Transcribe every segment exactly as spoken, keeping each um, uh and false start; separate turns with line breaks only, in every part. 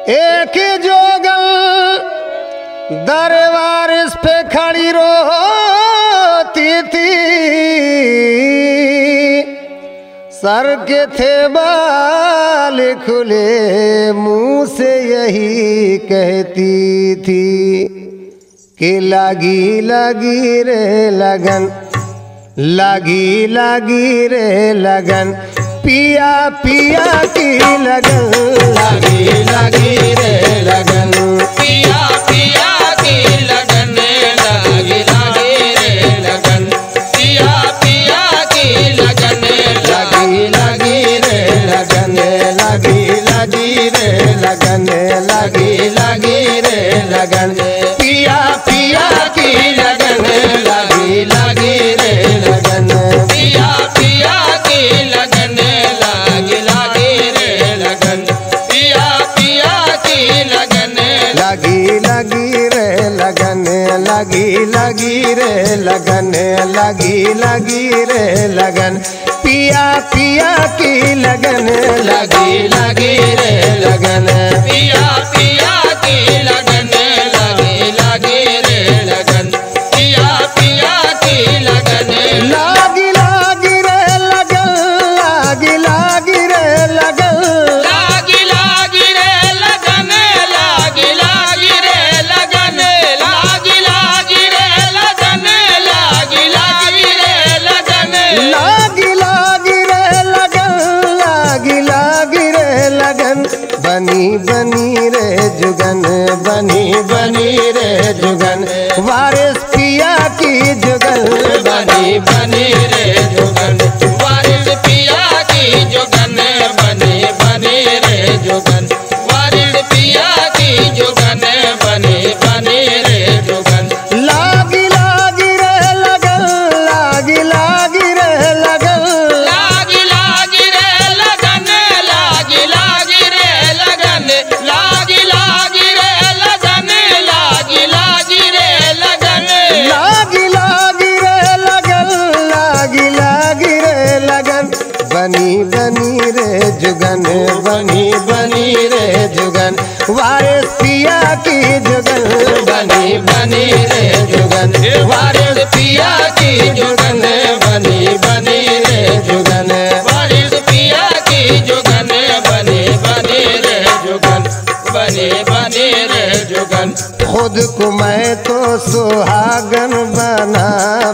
एक जोगल दरबार इस पे खड़ी रोती थी, सर के थे बाल खुले, मुंह से यही कहती थी कि लागी लागी रे लगन, लागी लागी रे लगन, पिया पिया की लगन,
लागी लागी रे लगन, पिया पिया की लगन, लागी लागी रे लगन, पिया पिया की लगन,
लागी लागी रे लगन, लागी लागी रे लगन, लागी लागी रे लगन, पिया पिया की लगन, लागी लागी रे लगन,
पिया पिया की लगन, लागी लागी रे लगन, पिया पिया की लगन,
लागी लागी रे लगन, लागी लागी रे लगन, लागी लागी रे लगन, पिया पिया की लगन, लागी लागी रे लगन,
पिया पिया की लगन, लागी लागी रे लगन, पिया पिया की लगन,
लागी लागी रे लगन, लागी लागी रे लगन,
लागी लागी रे लगन, लागी लागी रे लगन, लागी लागी रे लगन, लागी लागी रे लगन,
लागी लागी रे लगन, लागी लागी रे लगन, बनी बनी रे जुगन, बनी बनी रे जुगन, वारिस पिया की जुगन,
बनी बनी रे जुगन, वारिस पिया की जुगन, बनी बनी रे जुगन, वारिस पिया की जुगन, बनी बनी रे जुगन,
लागी लागी रे लगन, लागी लागी रे लगन,
लागी लागी रे लगन, लागी लागी रे लगन, लागी लागी रे लगन, लागी लागी रे लगन,
लागी लागी रे लगन, लागी लागी रे लगन, बनी बनी रे जुगन, बनी बनी रे जुगन, वारिस पिया की जुगन,
बनी बनी रे जुगन, वारिस पिया की जुगन, बनी बनी रे जुगन, वारिस पिया की जुगन, बनी बनी रे जुगन, बनी बनी रे जुगन,
खुद को मैं तो सुहागन बना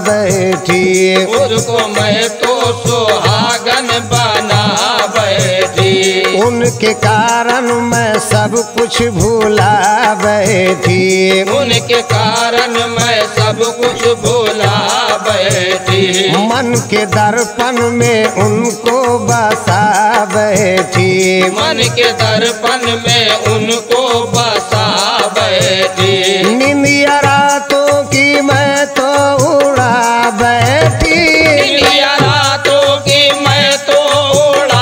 बैठी,
खुद को मैं तो सुहागन बना बैठी,
उनके कारण मैं सब कुछ भूला बैठी,
उनके कारण मैं सब कुछ भूला बैठी,
मन के दर्पण में उनको बसा बैठी,
मन के दर्पण में उनको बसा बैठी,
निंदिया रातों की मैं तो उड़ा बैठी,
निंदिया रातों की मैं तो उड़ा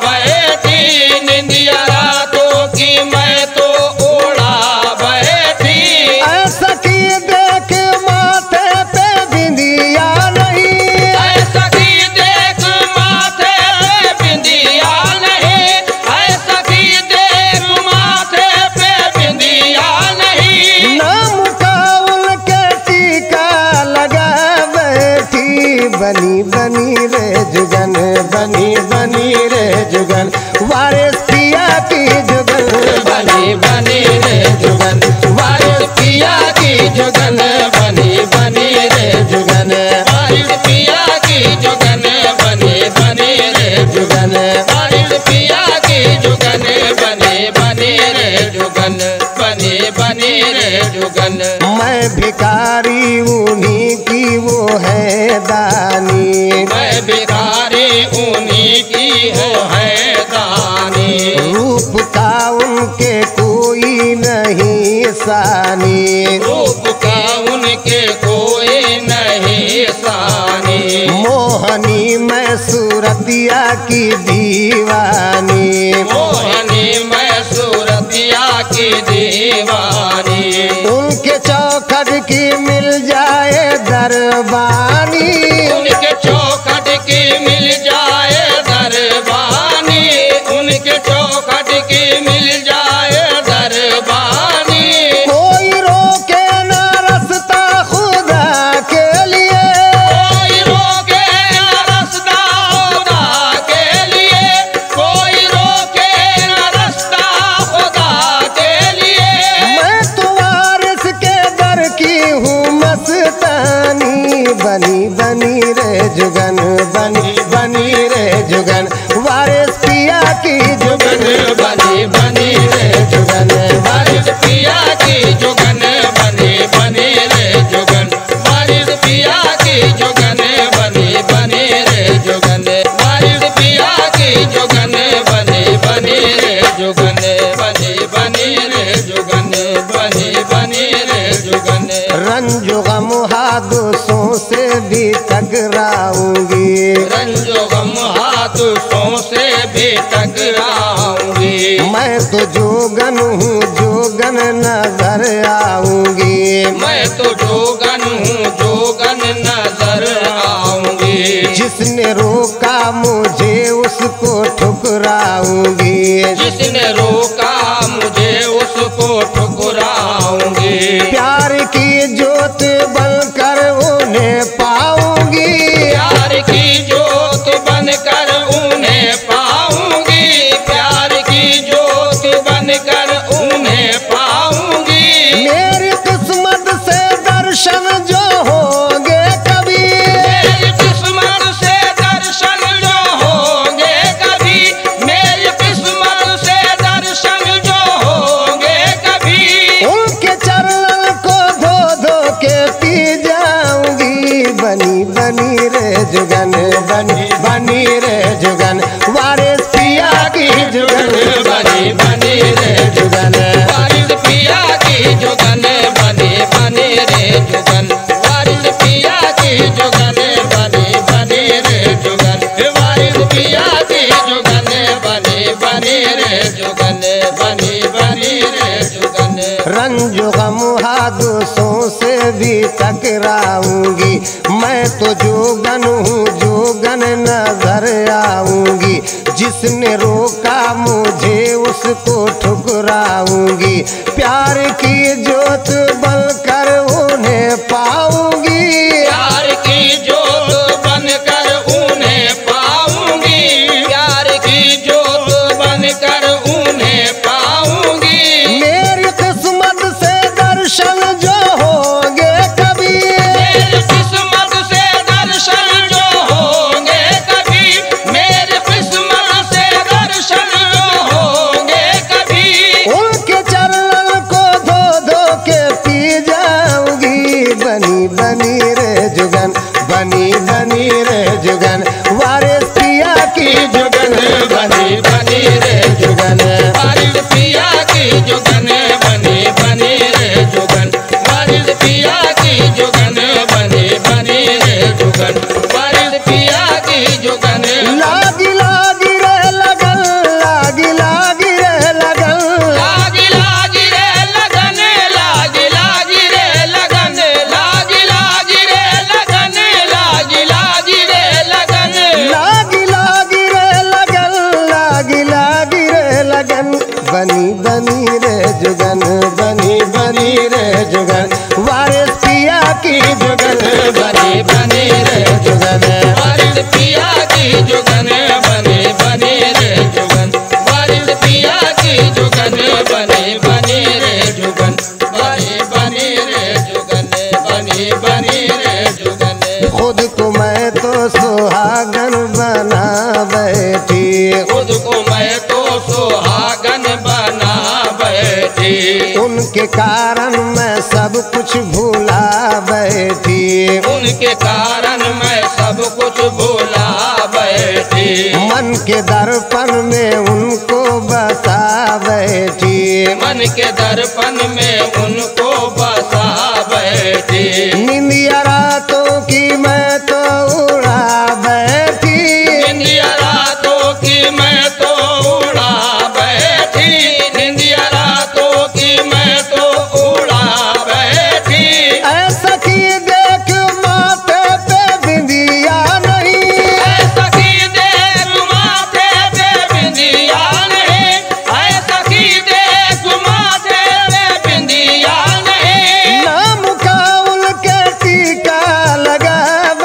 बैठी, निंदिया रातों की मैं तो उड़ा बैठी,
ऐसा की देख माथे पे बिंदिया नहीं,
ऐसा की देख माथे पे बिंदिया नहीं, ऐसा की देख माथे पे बिंदिया नहीं,
नाम का उनके टीका लगा बैठी, बनी बनी रे जुगन, बनी बनी रे जुगन, वारिस पिया की जुगन,
बनी बनी रे जुगन, वारिस पिया की जुगन, बनी बनी रे जुगन, वारिस पिया की जुगन, बनी बनी रे जुगन, वारिस पिया की जुगन, बनी बनी रे जुगन, बनी बनी रे जुगन,
मैं भिखारी उन्हीं की वो है दानी,
मैं भिखारी उन्हीं की हो है दानी,
रूप का उनके कोई नहीं सानी,
रूप का उनके कोई नहीं सानी,
मोहनी मैं सूरतिया की दीवानी,
मोहनी मैं सूरतिया की दीवानी,
उनके चौखट की मिल जाए दरबानी,
उनके चौखट की मिल जाए दरबानी, उनके चौखट की मिल जाए
रंजो गम हादसों से भी टकराऊंगी,
रंजो गम हादसों से भी टकराऊंगी।
मैं तो जोगन हूँ जोगन नजर आऊंगी,
मैं तो जोगन हूँ जोगन नजर आऊंगी।
जिसने रोका मुझे उसको ठुकराऊंगी,
जिसने रोका मुझे उसको ठुकराऊंगी।
प्यार की ज्योत बनकर उन्हें पाऊंगी,
प्यार की ज्योत बनकर उन्हें पाऊंगी, प्यार की ज्योत बनकर उन्हें पाऊंगी।
मेरी किस्मत से दर्शन जो होंगे कभी,
मेरी किस्मत से दर्शन जो होंगे कभी, मेरी किस्मत से दर्शन जो होंगे कभी।
उनके चरण को धो धो के पी जाऊंगी। बनी बनी रे जुगन, बनी बनी रे जुगन, वारिस पिया की जुगन,
बनी बनी रे
जुगन,
वारिस पिया की जुगन, बनी बनी रे जुगन, वारिस पिया की जुगन, बनी बनी रे जुगन, वारिस पिया की जुगन, बनी बनी रे जुगन, बनी बनी रे जुगन।
रंजो गम हादसों से भी टकराऊंगी, मैं तो जोगन हूँ जोगन नजर आऊंगी। जिसने रोका मुझे उसको ठुकराऊंगी, प्यार की ज्योत बनकर उन्हें पाऊंगी,
प्यार की ज्योत बनकर उन्हें पाऊंगी, प्यार की ज्योत बनकर उन्हें पाऊंगी।
मेरी किस्मत से दर्शन जो होंगे कभी,
मेरी किस्मत से दर्शन जो होंगे कभी, मेरी किस्मत से दर्शन जो होंगे कभी।
उनके चरण को धो धो के पी जाऊंगी। बनी बनी रे जुगन, बनी बनी रे जुगन, वारिस पिया की जुगन,
बनी बनी रे
जुगन,
वारिस पिया की जुगन, बनी बनी रे जुगन, वारिस पिया की जुगन, बनी बनी रे जुगन, वारिस पिया की जुगन।
लागी लागी रे लगन, लागी लागी रे लगन,
लागी लागी रे लगन, लागी लागी रे लगन, लागी लागी रे लगन, लागी लागी रे लगन।
लागी लागी रे लगन, लागी लागी रे लगन, बनी बनी रे जुगन, बनी बनी रे जुगन, वारिस पिया की जुगन,
बनी बनी रे
जुगन,
वारिस पिया की जुगन, बनी बनी रे जुगन, वारिस पिया की जुगन, बनी बनी रे जुगन, बनी बनी रे जुगन, बनी बनी रे जुगन।
खुद को मैं तो सुहागन बना बैठी,
खुद को मैं तो सुहागन बना बैठी,
उनके कारण मैं सब कुछ भूला बैठी,
उनके कारण मैं सब कुछ भूला बैठी।
मन के दर्पण में उनको बसा बैठी,
मन के दर्पण में उनको बसा बैठी।
निंदिया रातों की मैं तो उड़ा बैठी,
निंदिया रातों की मैं तो उड़ा बैठी, निंदिया रातों की मैं तो उड़ा बैठी।
ऐसा की देख माथे पे बिंदिया नहीं,
ऐसा की देख माथे पे बिंदिया नहीं, ऐसा की देख माथे पे बिंदिया नहीं।
नाम का उनके टीका लगा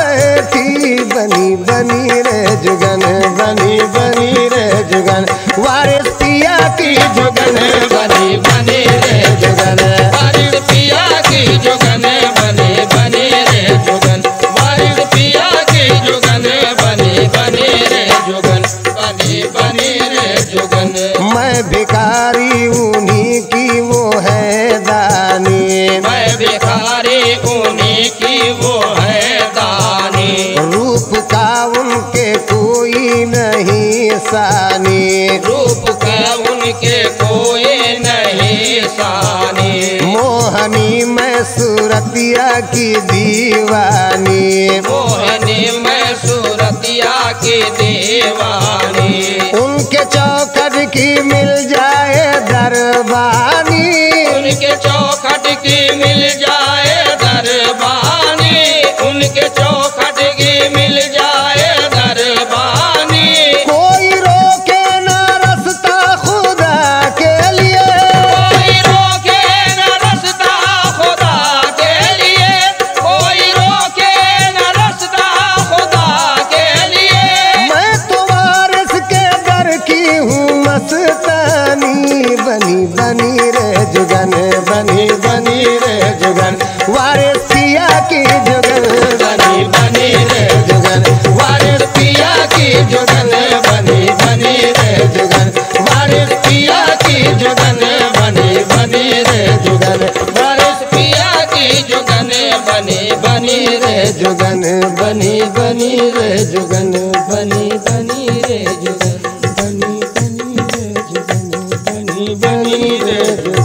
बैठी। बनी बनी रे जुगन, बनी बनी रे जुगन, वारिस पिया की जुगन,
बनी बनी रे
जुगन,
वारिस पिया की जुगन, बनी बनी रे जुगन, वारिस पिया की जुगन, बनी बनी रे जुगन, बनी बनी रे जुगन।
मैं भिखारी उन्हीं की वो है दानी,
मैं भिखारी उन्हीं की वो है दानी,
रूप का उनके कोई नहीं सानी,
रूप का उनके कोई नहीं सानी।
मोहनी मैं सूरत सूरतिया की दीवानी,
मोहनी मैं सूरतिया की दीवानी।
उनके चौखट की मिल जाए दरबानी,
उनके चौखट की मिल जाए दरबानी, उनके चौखट की मिल जाए दरबानी।
कोई रोके ना रास्ता खुदा के लिए,
कोई रोके न रास्ता खुदा के लिए, कोई रोके न रास्ता खुदा के लिए।
मैं तो वारिस के दर की हूँ मस्तानी, बनी बनी रे जुगन, बनी बनी रे जुगन, वारिस पिया की जुगन,
बनी बनी रे जुगन, वारिस पिया की जुगन, बनी बनी रे जुगन, वारिस पिया की जुगन, बनी बनी रे जुगन, वारिस पिया की जुगन, बनी बनी रे
जुगन बनी बनी रे जुगन,
बनी बनी रे जुगन, बनी बनी रे जुगन, बनी बनी रे जुगन।